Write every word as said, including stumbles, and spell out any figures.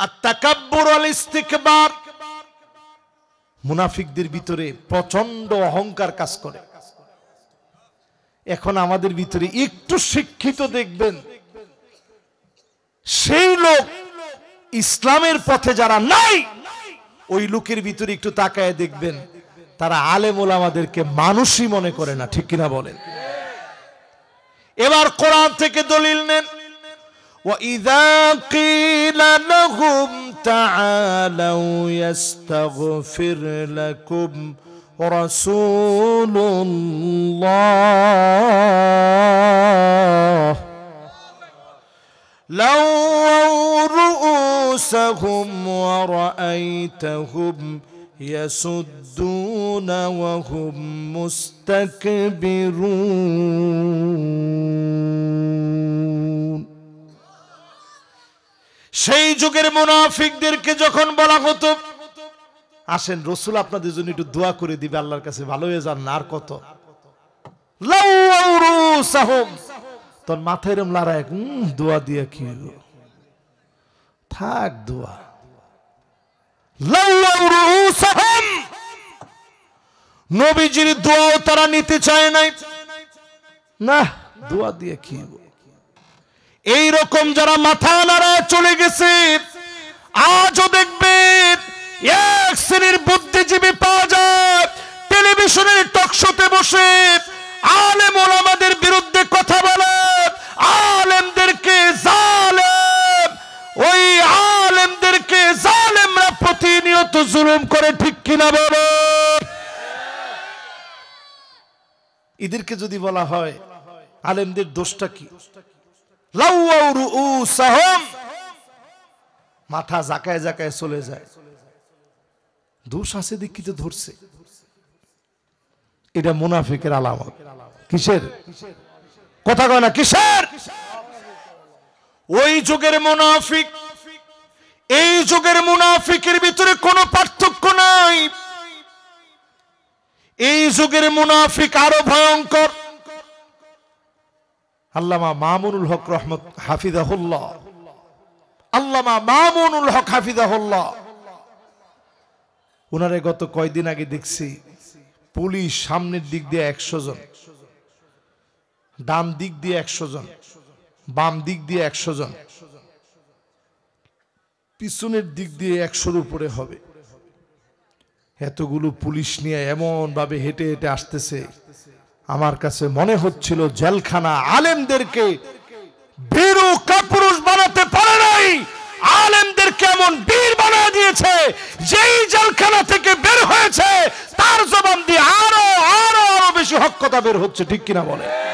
আত-তাকাব্বুর ওয়াল ইস্তিকবার, মুনাফিকদের ভিতরে প্রচন্ড অহংকার কাজ করে। এখন আমাদের ভিতরে একটু শিক্ষিত দেখবেন সেই লোক ইসলামের পথে যারা নাই, ওই লোকের ভিতরে একটু তাকায় দেখবেন তারা আলেম ওলামাদেরকে মানুষই মনে করে না, ঠিক কিনা বলেন? এবার কোরআন থেকে দলিল নেন। وَإِذَا قِيلَ لَهُمْ تَعَالَوْا يَسْتَغْفِرْ لَكُمْ رَسُولُ اللَّهِ لَوَّوْا رُءُوسَهُمْ وَرَأَيْتَهُمْ يَصُدُّونَ وَهُمْ مُسْتَكْبِرُونَ। সেই যুগের মুনাফিকদেরকে যখন বলা হতো, আসেন রাসূল আপনাদের জন্য একটু দোয়া করে দিবে, আল্লাহর কাছে ভালো হয়ে যান না, আর কত, লাউ রুসাহুম, তোর মাথায় এরম লড়াই, দোয়া দিয়ে কি থাক, দোয়া, লাউ রুসাহুম, নবীজির দোয়াও তারা নিতে চায় নাই, না দোয়া দিয়ে কি। এই রকম যারা মাথা নাড়ায় চলে গেছে, আজও দেখবেন এক শ্রেণীর বুদ্ধিজীবী পাওয়া যায় টেলিভিশনের টকশোতে বসে আলেম ওলামাদের বিরুদ্ধে কথা বলে, আলেমদেরকে জালেম, ওই আলেমদেরকে জালেমরা প্রতিনিয়ত জুলুম করে, ঠিক কিনা বলে? এদেরকে যদি বলা হয় আলেমদের দোষটা কি, লাউয়াউ রুউসাহুম, মাথা জাকায় জাকায় চলে যায়, দোষ আছে দেখি তো ধরছে। এটা মুনাফিকের আলামত। কিসের কথা কয় না, কিসের? ওই যুগের মুনাফিক এই যুগের মুনাফিকের ভিতরে কোনো পার্থক্য নাই। এই যুগের মুনাফিক আরো ভয়ঙ্কর। আল্লামা মামুনুল হক রহমত হাফিজাহুল্লাহ, আল্লামা মামুনুল হক হাফিজাহুল্লাহ, উনারে গত কয়দিন আগে দেখছি পুলিশ সামনের দিক দিয়ে একশো জন, ডান দিক দিয়ে একশো জন, বাম দিক দিয়ে একশো জন, পিছনের দিক দিয়ে একশোর উপরে হবে। এতগুলো পুলিশ নিয়ে এমন ভাবে হেঁটে হেঁটে আসতেছে, আমার কাছে মনে হচ্ছিল জেলখানা আলেমদেরকে বীরু কাপুরুষ বানাতে পারে নাই, আলেমদেরকে এমন বীর বানিয়ে দিয়েছে, যেই জেলখানা থেকে বের হয়েছে তার জবান দিয়ে আরো আরো আরো বেশি হক কথা বের হচ্ছে, ঠিক কিনা বলে?